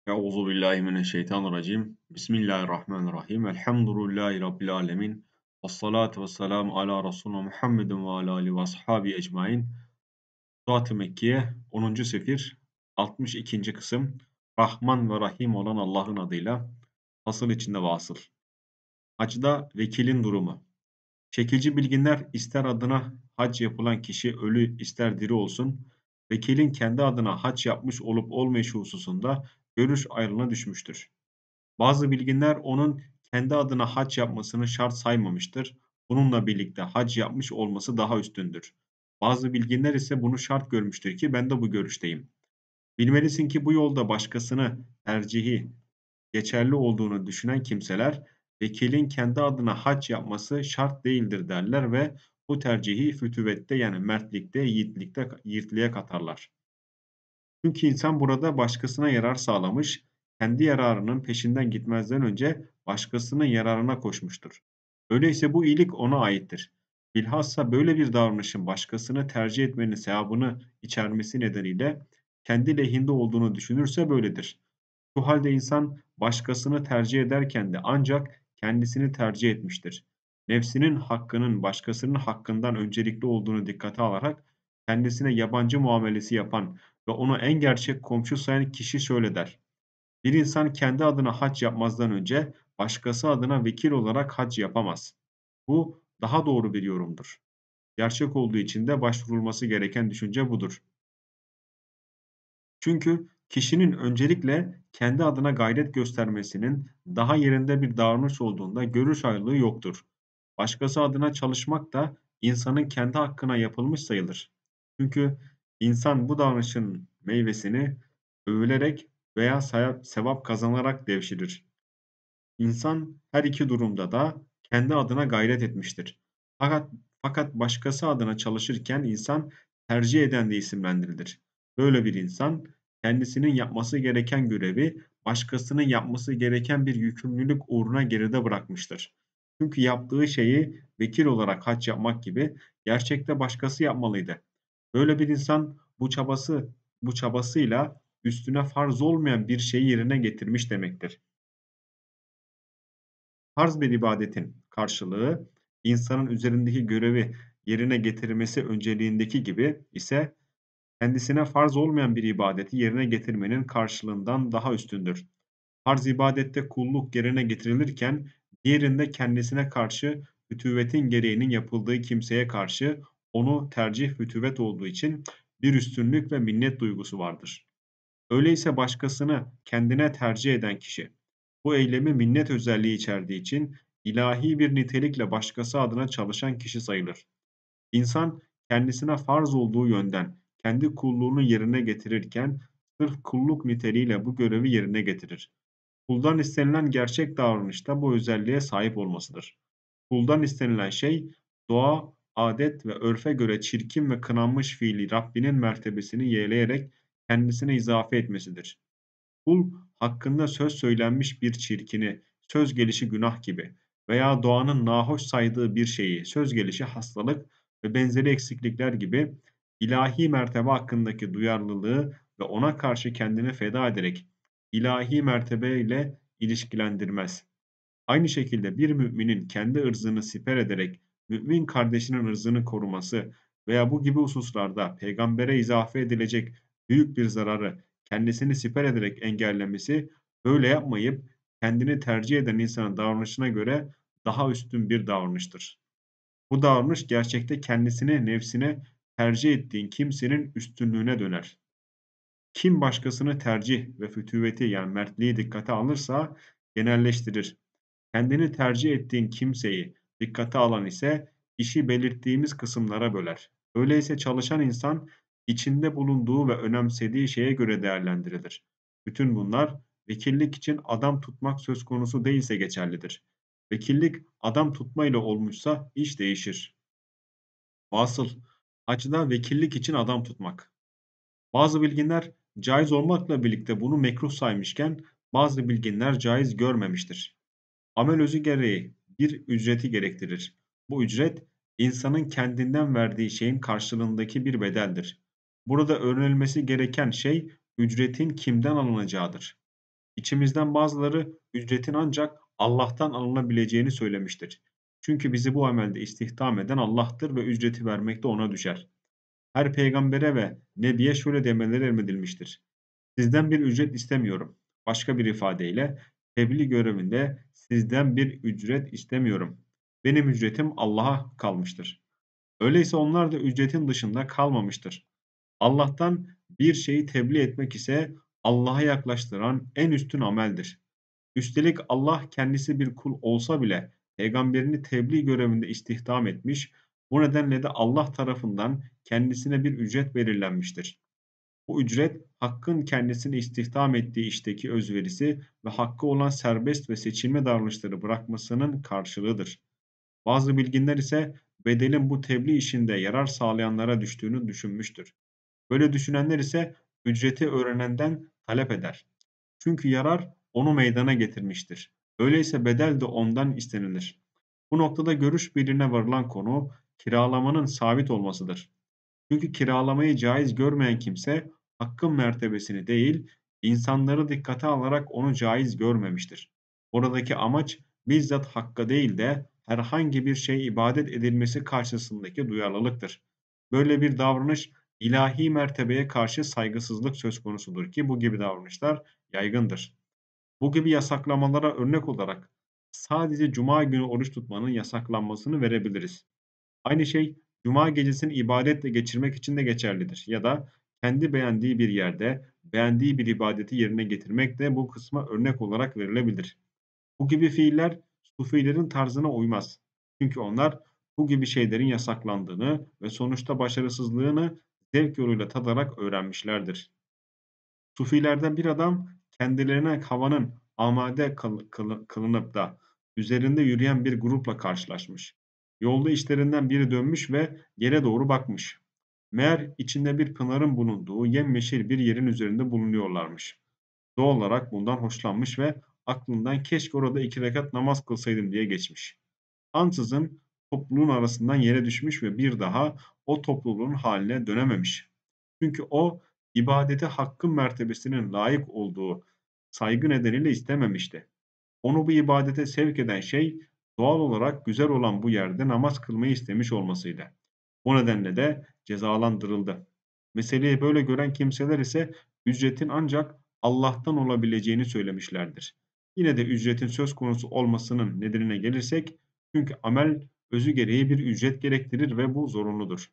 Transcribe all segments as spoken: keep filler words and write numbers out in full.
Euzu billahi mineşşeytanirracim. Bismillahirrahmanirrahim. Elhamdülillahi Rabbil alemin. Vessalatu vesselamu ala Resulina Muhammedin ve ala alihi ve ashabi ecmain. Suat-ı Mekkiye onuncu sefir altmış ikinci kısım. Rahman ve Rahim olan Allah'ın adıyla. Fasıl içinde vasıl. Hacda vekilin durumu. Şekilci bilginler ister adına hac yapılan kişi ölü ister diri olsun, vekilin kendi adına hac yapmış olup olmayışı hususunda görüş ayrılığına düşmüştür. Bazı bilginler onun kendi adına hac yapmasını şart saymamıştır. Bununla birlikte hac yapmış olması daha üstündür. Bazı bilginler ise bunu şart görmüştür ki ben de bu görüşteyim. Bilmelisin ki bu yolda başkasını tercihi geçerli olduğunu düşünen kimseler, vekilin kendi adına hac yapması şart değildir derler ve bu tercihi fütüvvette yani mertlikte, yiğitlikte, yiğitliğe katarlar. Çünkü insan burada başkasına yarar sağlamış, kendi yararının peşinden gitmezden önce başkasının yararına koşmuştur. Öyleyse bu iyilik ona aittir. Bilhassa böyle bir davranışın başkasını tercih etmenin sevabını içermesi nedeniyle kendi lehinde olduğunu düşünürse böyledir. Şu halde insan başkasını tercih ederken de ancak kendisini tercih etmiştir. Nefsinin hakkının başkasının hakkından öncelikli olduğunu dikkate alarak kendisine yabancı muamelesi yapan ve onu en gerçek komşu sayan kişi şöyle der: Bir insan kendi adına hac yapmazdan önce başkası adına vekil olarak hac yapamaz. Bu daha doğru bir yorumdur. Gerçek olduğu için de başvurulması gereken düşünce budur. Çünkü kişinin öncelikle kendi adına gayret göstermesinin daha yerinde bir davranış olduğunda görüş ayrılığı yoktur. Başkası adına çalışmak da insanın kendi hakkına yapılmış sayılır. Çünkü insan bu davranışın meyvesini övülerek veya sevap kazanarak devşirir. İnsan her iki durumda da kendi adına gayret etmiştir. Fakat fakat başkası adına çalışırken insan tercih eden de isimlendirilir. Böyle bir insan kendisinin yapması gereken görevi başkasının yapması gereken bir yükümlülük uğruna geride bırakmıştır. Çünkü yaptığı şeyi vekil olarak hac yapmak gibi gerçekte başkası yapmalıydı. Böyle bir insan bu çabası bu çabasıyla üstüne farz olmayan bir şeyi yerine getirmiş demektir. Farz bir ibadetin karşılığı, insanın üzerindeki görevi yerine getirmesi önceliğindeki gibi ise kendisine farz olmayan bir ibadeti yerine getirmenin karşılığından daha üstündür. Farz ibadette kulluk yerine getirilirken diğerinde kendisine karşı fütüvvetin gereğinin yapıldığı kimseye karşı onu tercih fütüvvet olduğu için bir üstünlük ve minnet duygusu vardır. Öyleyse başkasını kendine tercih eden kişi, bu eylemi minnet özelliği içerdiği için ilahi bir nitelikle başkası adına çalışan kişi sayılır. İnsan kendisine farz olduğu yönden kendi kulluğunu yerine getirirken sırf kulluk niteliğiyle bu görevi yerine getirir. Kuldan istenilen gerçek davranışta bu özelliğe sahip olmasıdır. Kuldan istenilen şey doğa, adet ve örfe göre çirkin ve kınanmış fiili Rabbinin mertebesini yeğleyerek kendisine izafe etmesidir. Kul hakkında söz söylenmiş bir çirkini, söz gelişi günah gibi veya doğanın nahoş saydığı bir şeyi, söz gelişi hastalık ve benzeri eksiklikler gibi ilahi mertebe hakkındaki duyarlılığı ve ona karşı kendini feda ederek ilahi mertebe ile ilişkilendirmez. Aynı şekilde bir müminin kendi ırzını siper ederek mümin kardeşinin ırzını koruması veya bu gibi hususlarda peygambere izafe edilecek büyük bir zararı kendisini siper ederek engellemesi, böyle yapmayıp kendini tercih eden insanın davranışına göre daha üstün bir davranıştır. Bu davranış gerçekte kendisini nefsine tercih ettiğin kimsenin üstünlüğüne döner. Kim başkasını tercih ve fütüvveti yani mertliği dikkate alırsa genelleştirir. Kendini tercih ettiğin kimseyi dikkate alan ise işi belirttiğimiz kısımlara böler. Öyleyse çalışan insan içinde bulunduğu ve önemsediği şeye göre değerlendirilir. Bütün bunlar vekillik için adam tutmak söz konusu değilse geçerlidir. Vekillik adam tutma ile olmuşsa iş değişir. Vasıl, hacda vekillik için adam tutmak. Bazı bilginler caiz olmakla birlikte bunu mekruh saymışken bazı bilginler caiz görmemiştir. Amel özü gereği bir ücreti gerektirir. Bu ücret, insanın kendinden verdiği şeyin karşılığındaki bir bedeldir. Burada öğrenilmesi gereken şey ücretin kimden alınacağıdır. İçimizden bazıları ücretin ancak Allah'tan alınabileceğini söylemiştir. Çünkü bizi bu amelde istihdam eden Allah'tır ve ücreti vermek de ona düşer. Her peygambere ve nebiye şöyle demeleri emredilmiştir: Sizden bir ücret istemiyorum. Başka bir ifadeyle tebliğ görevinde sizden bir ücret istemiyorum. Benim ücretim Allah'a kalmıştır. Öyleyse onlar da ücretin dışında kalmamıştır. Allah'tan bir şeyi tebliğ etmek ise Allah'a yaklaştıran en üstün ameldir. Üstelik Allah kendisi bir kul olsa bile peygamberini tebliğ görevinde istihdam etmiş, bu nedenle de Allah tarafından kendisine bir ücret belirlenmiştir. Bu ücret, Hakk'ın kendisini istihdam ettiği işteki özverisi ve hakkı olan serbest ve seçilme davranışları bırakmasının karşılığıdır. Bazı bilginler ise bedelin bu tebliğ işinde yarar sağlayanlara düştüğünü düşünmüştür. Böyle düşünenler ise ücreti öğrenenden talep eder. Çünkü yarar onu meydana getirmiştir. Öyleyse bedel de ondan istenilir. Bu noktada görüş birliğine varılan konu kiralamanın sabit olmasıdır. Çünkü kiralamayı caiz görmeyen kimse hakkın mertebesini değil, insanları dikkate alarak onu caiz görmemiştir. Oradaki amaç bizzat hakka değil de herhangi bir şey ibadet edilmesi karşısındaki duyarlılıktır. Böyle bir davranış ilahi mertebeye karşı saygısızlık söz konusudur ki bu gibi davranışlar yaygındır. Bu gibi yasaklamalara örnek olarak sadece cuma günü oruç tutmanın yasaklanmasını verebiliriz. Aynı şey cuma gecesini ibadetle geçirmek için de geçerlidir ya da kendi beğendiği bir yerde beğendiği bir ibadeti yerine getirmek de bu kısma örnek olarak verilebilir. Bu gibi fiiller Sufilerin tarzına uymaz. Çünkü onlar bu gibi şeylerin yasaklandığını ve sonuçta başarısızlığını zevk yoluyla tadarak öğrenmişlerdir. Sufilerden bir adam kendilerine havanın amade kıl- kılı- kılınıp da üzerinde yürüyen bir grupla karşılaşmış. Yolda işlerinden biri dönmüş ve yere doğru bakmış. Meğer içinde bir pınarın bulunduğu yemyeşil bir yerin üzerinde bulunuyorlarmış. Doğal olarak bundan hoşlanmış ve aklından keşke orada iki rekat namaz kılsaydım diye geçmiş. Ansızın topluluğun arasından yere düşmüş ve bir daha o topluluğun haline dönememiş. Çünkü o ibadete hakkın mertebesinin layık olduğu saygı nedeniyle istememişti. Onu bu ibadete sevk eden şey doğal olarak güzel olan bu yerde namaz kılmayı istemiş olmasıydı. Bu nedenle de cezalandırıldı. Meseleyi böyle gören kimseler ise ücretin ancak Allah'tan olabileceğini söylemişlerdir. Yine de ücretin söz konusu olmasının nedenine gelirsek, çünkü amel özü gereği bir ücret gerektirir ve bu zorunludur.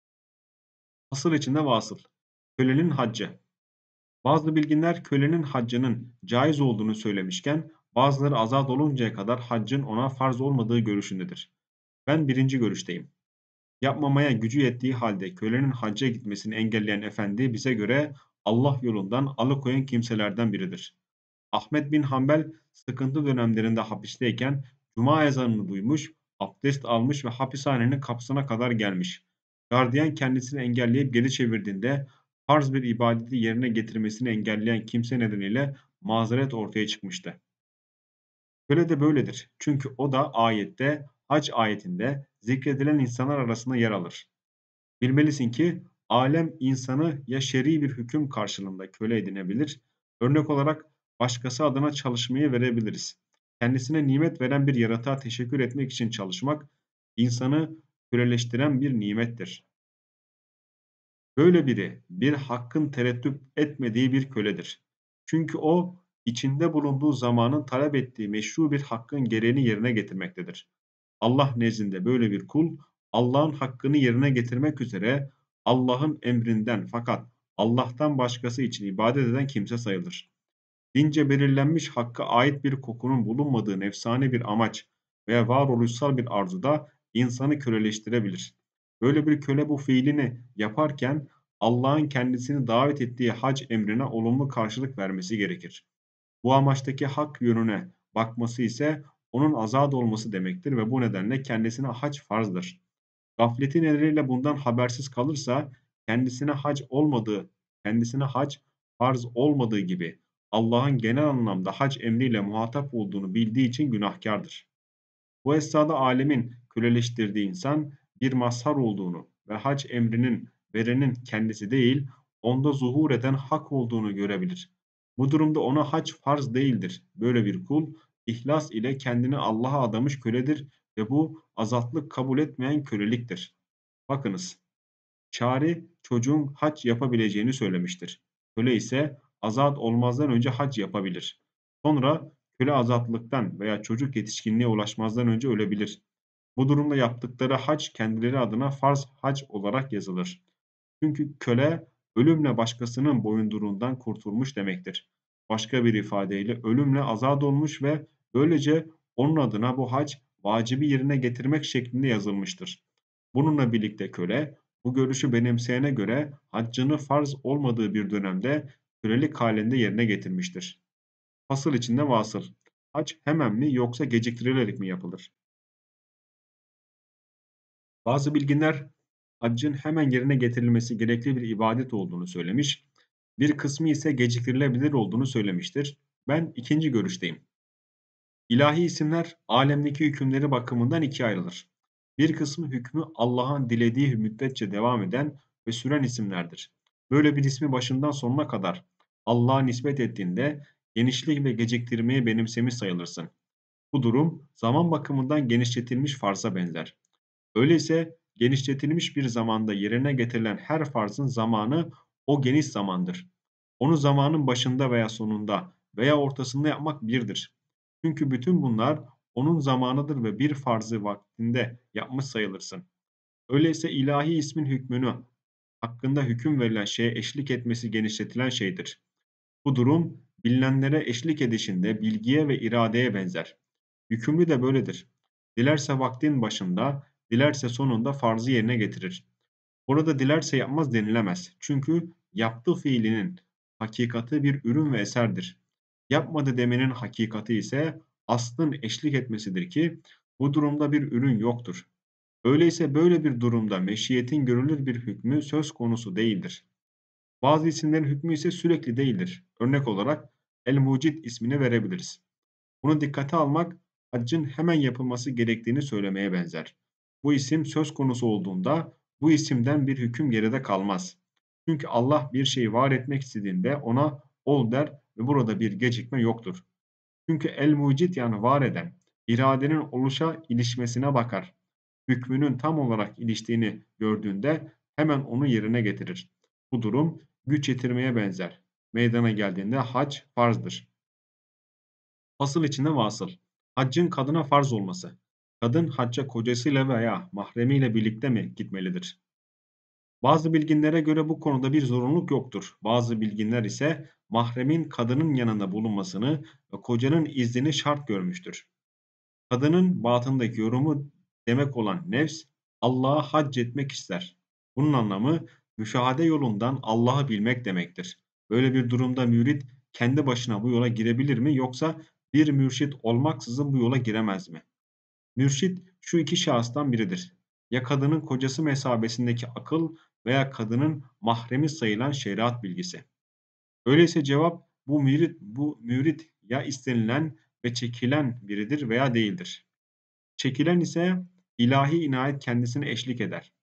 Asıl içinde vasıl. Kölenin haccı. Bazı bilginler kölenin haccının caiz olduğunu söylemişken bazıları azat oluncaya kadar haccın ona farz olmadığı görüşündedir. Ben birinci görüşteyim. Yapmamaya gücü yettiği halde kölenin hacca gitmesini engelleyen efendi bize göre Allah yolundan alıkoyan kimselerden biridir. Ahmet bin Hanbel sıkıntı dönemlerinde hapisteyken cuma ezanını duymuş, abdest almış ve hapishanenin kapısına kadar gelmiş. Gardiyan kendisini engelleyip geri çevirdiğinde farz bir ibadeti yerine getirmesini engelleyen kimse nedeniyle mazeret ortaya çıkmıştı. Böyle de böyledir. Çünkü o da ayette, Hac ayetinde zikredilen insanlar arasında yer alır. Bilmelisin ki alem insanı ya şer'i bir hüküm karşılığında köle edinebilir, örnek olarak başkası adına çalışmayı verebiliriz. Kendisine nimet veren bir yaratığa teşekkür etmek için çalışmak, insanı köleleştiren bir nimettir. Böyle biri bir hakkın tereddüt etmediği bir köledir. Çünkü o içinde bulunduğu zamanın talep ettiği meşru bir hakkın gereğini yerine getirmektedir. Allah nezdinde böyle bir kul, Allah'ın hakkını yerine getirmek üzere Allah'ın emrinden fakat Allah'tan başkası için ibadet eden kimse sayılır. Dince belirlenmiş hakka ait bir kokunun bulunmadığı nefsani bir amaç veya varoluşsal bir arzuda insanı köleleştirebilir. Böyle bir köle bu fiilini yaparken Allah'ın kendisini davet ettiği hac emrine olumlu karşılık vermesi gerekir. Bu amaçtaki hak yönüne bakması ise onun azad olması demektir ve bu nedenle kendisine hac farzdır. Gafleti nedeniyle bundan habersiz kalırsa kendisine hac olmadığı, kendisine hac farz olmadığı gibi Allah'ın genel anlamda hac emriyle muhatap olduğunu bildiği için günahkardır. Bu esnada alemin köleleştirdiği insan bir mazhar olduğunu ve hac emrinin verenin kendisi değil, onda zuhur eden hak olduğunu görebilir. Bu durumda ona hac farz değildir. Böyle bir kul, ihlas ile kendini Allah'a adamış köledir ve bu azatlık kabul etmeyen köleliktir. Bakınız, Çağrı çocuğun hac yapabileceğini söylemiştir. Köle ise azat olmazdan önce hac yapabilir. Sonra köle azatlıktan veya çocuk yetişkinliğe ulaşmazdan önce ölebilir. Bu durumda yaptıkları hac kendileri adına farz hac olarak yazılır. Çünkü köle ölümle başkasının boyunduruğundan kurtulmuş demektir. Başka bir ifadeyle ölümle azat olmuş ve böylece onun adına bu hac vacibi yerine getirmek şeklinde yazılmıştır. Bununla birlikte köle bu görüşü benimseyene göre haccını farz olmadığı bir dönemde kölelik halinde yerine getirmiştir. Fasıl içinde vasıl. Hac hemen mi yoksa geciktirilerek mi yapılır? Bazı bilginler haccın hemen yerine getirilmesi gerekli bir ibadet olduğunu söylemiş, bir kısmı ise geciktirilebilir olduğunu söylemiştir. Ben ikinci görüşteyim. İlahi isimler alemdeki hükümleri bakımından ikiye ayrılır. Bir kısmı hükmü Allah'ın dilediği müddetçe devam eden ve süren isimlerdir. Böyle bir ismi başından sonuna kadar Allah'a nispet ettiğinde genişlik ve geciktirmeyi benimsemiş sayılırsın. Bu durum zaman bakımından genişletilmiş farza benzer. Öyleyse genişletilmiş bir zamanda yerine getirilen her farzın zamanı o geniş zamandır. Onu zamanın başında veya sonunda veya ortasında yapmak birdir. Çünkü bütün bunlar onun zamanıdır ve bir farzı vaktinde yapmış sayılırsın. Öyleyse ilahi ismin hükmünü hakkında hüküm verilen şeye eşlik etmesi genişletilen şeydir. Bu durum bilinenlere eşlik edişinde bilgiye ve iradeye benzer. Yükümlü de böyledir. Dilerse vaktin başında, dilerse sonunda farzı yerine getirir. Burada dilerse yapmaz denilemez. Çünkü yaptığı fiilinin hakikati bir ürün ve eserdir. Yapmadı demenin hakikati ise aslın eşlik etmesidir ki bu durumda bir ürün yoktur. Öyleyse böyle bir durumda meşiyetin görülür bir hükmü söz konusu değildir. Bazı isimlerin hükmü ise sürekli değildir. Örnek olarak El-Mucid ismini verebiliriz. Bunu dikkate almak haccın hemen yapılması gerektiğini söylemeye benzer. Bu isim söz konusu olduğunda bu isimden bir hüküm geride kalmaz. Çünkü Allah bir şeyi var etmek istediğinde ona ol der ve burada bir gecikme yoktur. Çünkü el-mucid yani var eden, iradenin oluşa ilişmesine bakar. Hükmünün tam olarak iliştiğini gördüğünde hemen onu yerine getirir. Bu durum güç yetirmeye benzer. Meydana geldiğinde hac farzdır. Fasıl içinde vasıl. Haccın kadına farz olması. Kadın hacca kocasıyla veya mahremiyle birlikte mi gitmelidir? Bazı bilginlere göre bu konuda bir zorunluluk yoktur. Bazı bilginler ise mahremin kadının yanında bulunmasını ve kocanın iznini şart görmüştür. Kadının batındaki yorumu demek olan nefs, Allah'a hac etmek ister. Bunun anlamı müşahede yolundan Allah'ı bilmek demektir. Böyle bir durumda mürit kendi başına bu yola girebilir mi yoksa bir mürşit olmaksızın bu yola giremez mi? Mürşit şu iki şahıstan biridir. Ya kadının kocası mesabesindeki akıl veya kadının mahremi sayılan şeriat bilgisi. Öyleyse cevap bu mürit, bu mürit ya istenilen ve çekilen biridir veya değildir. Çekilen ise ilahi inayet kendisine eşlik eder.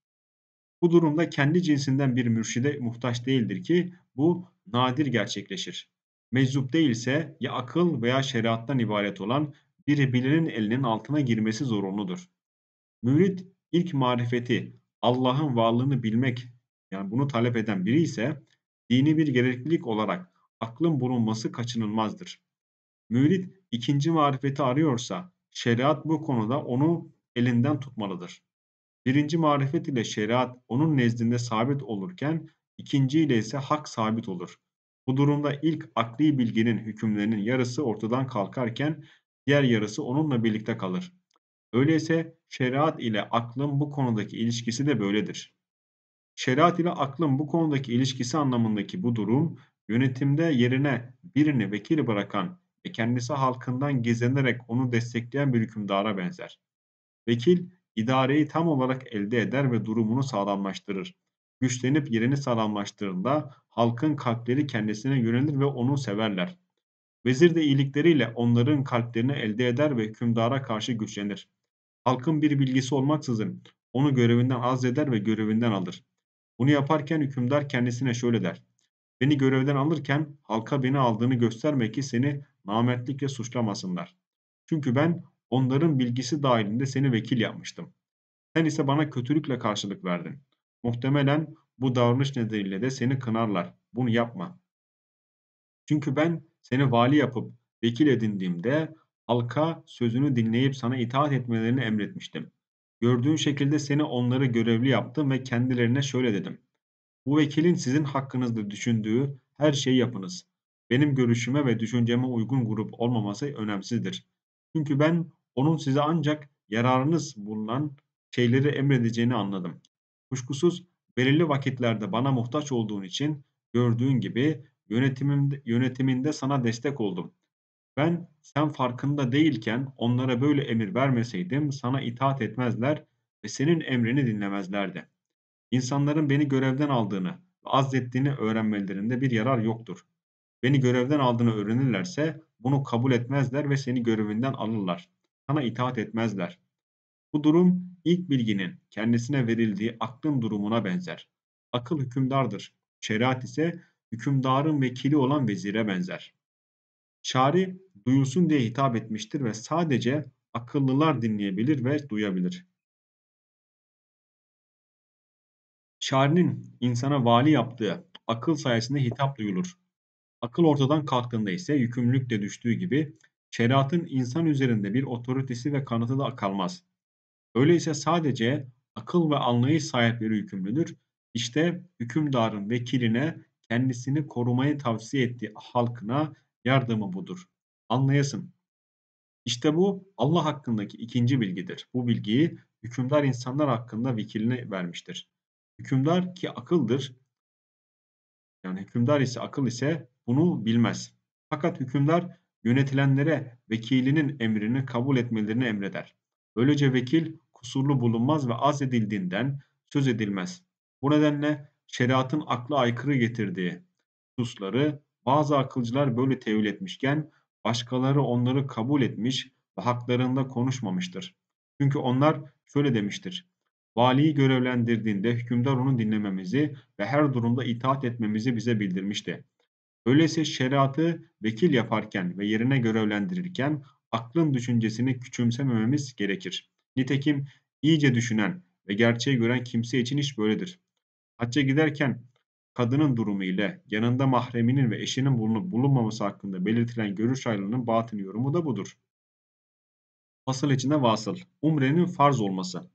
Bu durumda kendi cinsinden bir mürşide muhtaç değildir ki bu nadir gerçekleşir. Meczup değilse ya akıl veya şeriattan ibaret olan bir bilenin elinin altına girmesi zorunludur. Mürit ilk marifeti Allah'ın varlığını bilmek yani bunu talep eden biri ise dini bir gereklilik olarak aklın bulunması kaçınılmazdır. Mürit ikinci marifeti arıyorsa şeriat bu konuda onu elinden tutmalıdır. Birinci marifet ile şeriat onun nezdinde sabit olurken ikinci ile ise hak sabit olur. Bu durumda ilk akli bilginin hükümlerinin yarısı ortadan kalkarken diğer yarısı onunla birlikte kalır. Öyleyse şeriat ile aklın bu konudaki ilişkisi de böyledir. Şeriat ile aklın bu konudaki ilişkisi anlamındaki bu durum, yönetimde yerine birini vekil bırakan ve kendisi halkından gizlenerek onu destekleyen bir hükümdara benzer. Vekil, idareyi tam olarak elde eder ve durumunu sağlamlaştırır. Güçlenip yerini sağlamlaştırdığında halkın kalpleri kendisine yönelir ve onu severler. Vezir de iyilikleriyle onların kalplerini elde eder ve hükümdara karşı güçlenir. Halkın bir bilgisi olmaksızın onu görevinden azleder ve görevinden alır. Bunu yaparken hükümdar kendisine şöyle der: Beni görevden alırken halka beni aldığını gösterme ki seni namertlikle suçlamasınlar. Çünkü ben onların bilgisi dahilinde seni vekil yapmıştım. Sen ise bana kötülükle karşılık verdin. Muhtemelen bu davranış nedeniyle de seni kınarlar. Bunu yapma. Çünkü ben seni vali yapıp vekil edindiğimde halka sözünü dinleyip sana itaat etmelerini emretmiştim. Gördüğün şekilde seni onları görevli yaptım ve kendilerine şöyle dedim. Bu vekilin sizin hakkınızda düşündüğü her şeyi yapınız. Benim görüşüme ve düşünceme uygun grup olmaması önemsizdir. Çünkü ben onun size ancak yararınız bulunan şeyleri emredeceğini anladım. Kuşkusuz belirli vakitlerde bana muhtaç olduğun için gördüğün gibi yönetimimde, yönetiminde sana destek oldum. Ben sen farkında değilken onlara böyle emir vermeseydim sana itaat etmezler ve senin emrini dinlemezlerdi. İnsanların beni görevden aldığını ve azlettiğini öğrenmelerinde bir yarar yoktur. Beni görevden aldığını öğrenirlerse bunu kabul etmezler ve seni görevinden alırlar. Sana itaat etmezler. Bu durum ilk bilginin kendisine verildiği aklın durumuna benzer. Akıl hükümdardır. Şeriat ise hükümdarın vekili olan vezire benzer. Şari duyulsun diye hitap etmiştir ve sadece akıllılar dinleyebilir ve duyabilir. Şari'nin insana vali yaptığı akıl sayesinde hitap duyulur. Akıl ortadan kalktığında ise yükümlülük de düştüğü gibi şeriatın insan üzerinde bir otoritesi ve kanıtı da kalmaz. Öyleyse sadece akıl ve anlayış sahipleri hükümlüdür. İşte hükümdarın vekiline kendisini korumayı tavsiye ettiği halkına yardımı budur. Anlayasın. İşte bu Allah hakkındaki ikinci bilgidir. Bu bilgiyi hükümdar insanlar hakkında vekiline vermiştir. Hükümdar ki akıldır, yani hükümdar ise akıl ise bunu bilmez. Fakat hükümdar yönetilenlere vekilinin emrini kabul etmelerini emreder. Böylece vekil kusurlu bulunmaz ve azledildiğinden söz edilmez. Bu nedenle şeriatın akla aykırı getirdiği hususları bazı akılcılar böyle tevil etmişken başkaları onları kabul etmiş ve haklarında konuşmamıştır. Çünkü onlar şöyle demiştir. Valiyi görevlendirdiğinde hükümdar onu dinlememizi ve her durumda itaat etmemizi bize bildirmişti. Öyleyse şeriatı vekil yaparken ve yerine görevlendirirken aklın düşüncesini küçümsemememiz gerekir. Nitekim iyice düşünen ve gerçeği gören kimse için iş böyledir. Hacca giderken kadının durumu ile yanında mahreminin ve eşinin bulunup bulunmaması hakkında belirtilen görüş ayrılığının batın yorumu da budur. Fasıl içinde vasıl. Umrenin farz olması.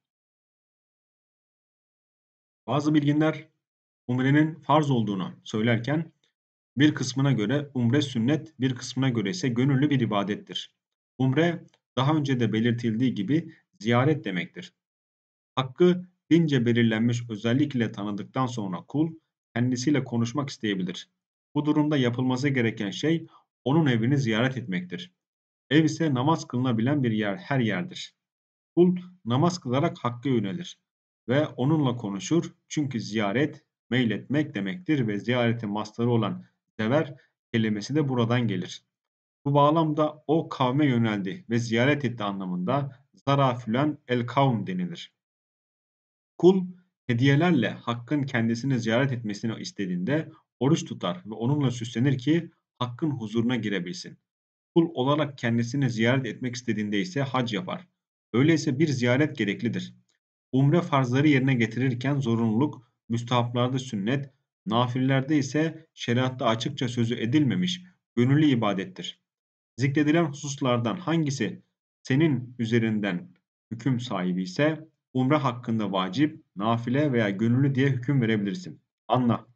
Bazı bilginler umrenin farz olduğunu söylerken bir kısmına göre umre sünnet, bir kısmına göre ise gönüllü bir ibadettir. Umre daha önce de belirtildiği gibi ziyaret demektir. Hakkı dince belirlenmiş özellik ile tanıdıktan sonra kul kendisiyle konuşmak isteyebilir. Bu durumda yapılması gereken şey onun evini ziyaret etmektir. Ev ise namaz kılınabilen bir yer, her yerdir. Kul namaz kılarak Hakk'a yönelir ve onunla konuşur çünkü ziyaret meyletmek demektir ve ziyaretin mastarı olan sever kelimesi de buradan gelir. Bu bağlamda o kavme yöneldi ve ziyaret etti anlamında zara filan el kavm denilir. Kul hediyelerle Hakk'ın kendisini ziyaret etmesini istediğinde oruç tutar ve onunla süslenir ki Hakk'ın huzuruna girebilsin. Kul olarak kendisini ziyaret etmek istediğinde ise hac yapar. Öyleyse bir ziyaret gereklidir. Umre farzları yerine getirirken zorunluluk, müstahaplarda sünnet, nafilelerde ise şeriatta açıkça sözü edilmemiş gönüllü ibadettir. Zikredilen hususlardan hangisi senin üzerinden hüküm sahibi ise umre hakkında vacip, nafile veya gönüllü diye hüküm verebilirsin. Anla.